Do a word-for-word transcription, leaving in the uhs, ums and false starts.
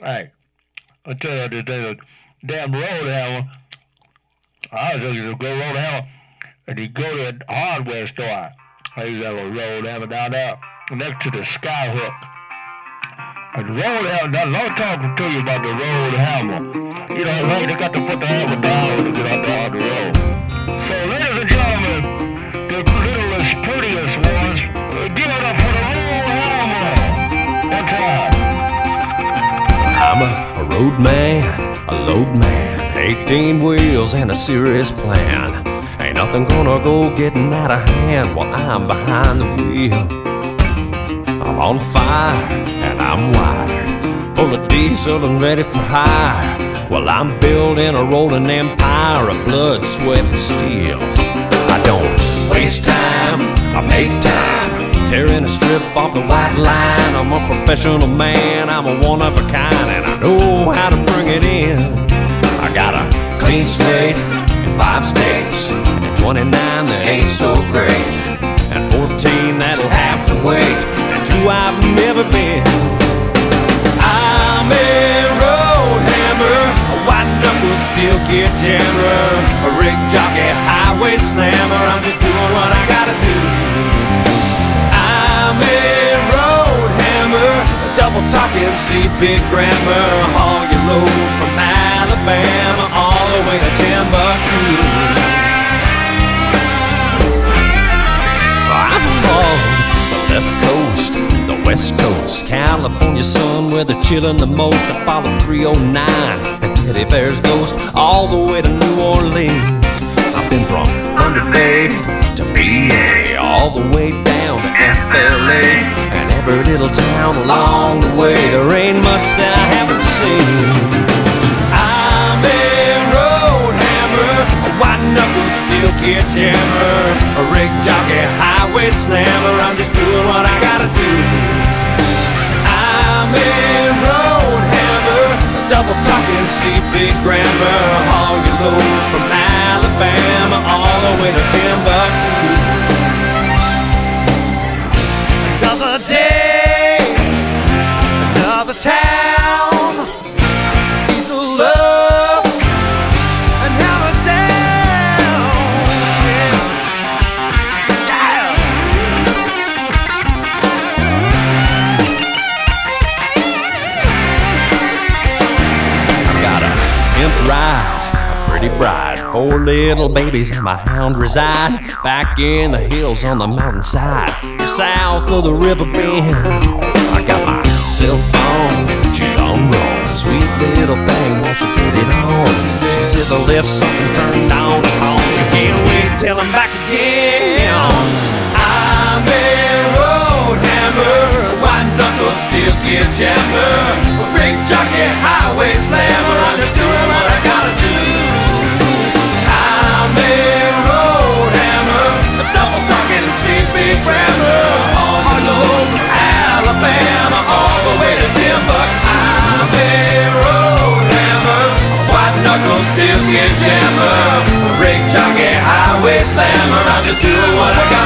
Hey, I tell you the damn road hammer. I was looking to go road hammer, and you go to a hardware store. I use that little road hammer down there next to the sky hook. And the road hammer, now I'm talking to you about the road hammer. You know, like they got to put the hammer down to get out there on the road. So, ladies and gentlemen, the littlest, prettiest ones, uh, give it up for the road hammer. One time. I'm a, a road man, a load man, eighteen wheels and a serious plan. Ain't nothing gonna go getting out of hand while I'm behind the wheel. I'm on fire and I'm wired, full of diesel and ready for hire. Well, I'm building a rolling empire of blood, sweat, and steel. I don't waste time, I make time, tearing a strip off the white line. I'm a professional man, I'm a one of a kind, and I know how to bring it in. I got a clean slate in five states, and twenty-nine that ain't so great, and fourteen that'll have to wait, and two I've never been. I'm a road hammer, a white knuckle steel kid jammer, a rig jockey, highway slammer. I'm just doing what I gotta do. I'm a road hammer, a double talking see big grammar, haul your load from Alabama all the way to Timbuktu. I've logged the left coast, the west coast, California sun where they're chillin' the most. I follow three oh nine and Teddy Bear's ghost all the way to New Orleans. I've been from Thunder Bay to P A, all the way down to F L A, and every little town along the way. There ain't much that I haven't seen. I'm a road hammer, a white knuckle steel kid jammer, a rig jockey, highway slammer. I'm just doing what I gotta do. I'm a road hammer, a double talking see big grammar, haul your load from Alabama all the way to Timbuktu. Another day, another town, diesel love, and hammer down. Yeah. Yeah. I've got a empty ride, a pretty bride, four little babies and my hound reside back in the hills on the mountainside, south of the river bend. I got my cell phone, she's on roll, sweet little thing wants to get it on. She says, she says I left something turned on at home. She can't wait till I'm back again. I'm a road hammer, white knuckle steel kid jammer, a big jockey, highway slammer. I'm just doing what I gotta do. I'm a road hammer, a double talking see big grammar, all the load from Alabama all the way to Timbuktu. I'm a road hammer, a white knuckle steel kid jammer, a rig jockey, highway slammer. I'm just doing what I got.